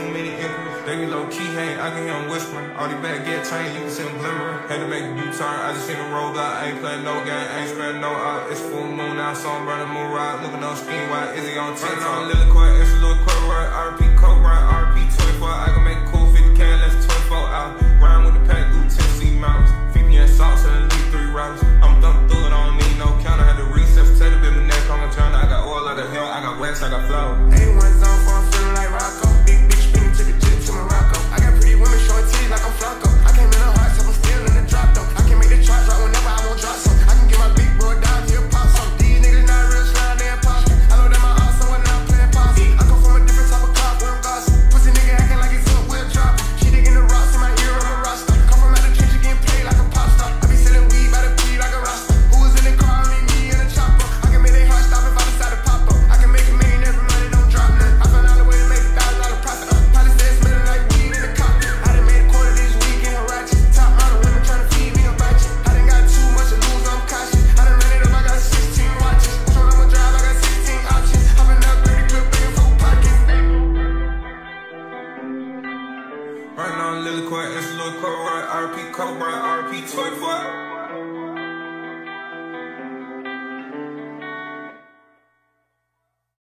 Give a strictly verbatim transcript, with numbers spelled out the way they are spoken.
too many inquiries. They be low key hang, I can hear them whispering. All these bad get chained, you can see them glimmering. Had to make a U-turn, I just seen them roll out. I ain't playing no game, I ain't spreading no out. It's full moon now, so I'm burning moon ride. Looking on screen, why is he on TikTok? Right on Lily Court, it's a little quick right. R P Coke right, R P twenty-four. I can make cool fifty K less twenty-four out. Rhyme with the pack, do Tennessee mountains. Feed me and sauce and leave three routes. I'm done through it, I don't need no counter. Had to reset, take a bit of neck on my counter. I got oil out of hell, I got wax, I got flour. A one's on for I'm feeling like Rocco. Big bitch spinning, took a jet to Morocco. I got pretty women showing titties like I'm Flacco. I came in a hot, so I'm still in the drop though. I can make the charts right whenever I want drop some. I can get my big bro down here, pop some. These niggas not real slime, they imposter. I know that my odds, so when I'm playing posse. I come from a different type of clock, real gossip. Pussy nigga acting like his foot will drop. She digging the rocks in my ear, I'm a roster. Come from out the trench, getting paid like a pop star. I be selling weed by the P like a roster. Who was in the car, me, me in the chopper. I can make they heart stop if I decide to pop up. I can make a million every money, don't drop none. I found out a way to make a thousand dollar profit. Uh, Probably stay smelling like weed in the cockpit. I done made a quarter this week in her ratchet. Top model women tryna feed me a ratchet. I done got too much to lose, I'm cautious. I done ran it up, I got sixteen watches. Which one I'ma drive, I got sixteen options. I've been upgraded, clip in four pockets. Right now, Lily Court, it's a little court right. R P Coke right, R P twenty-four.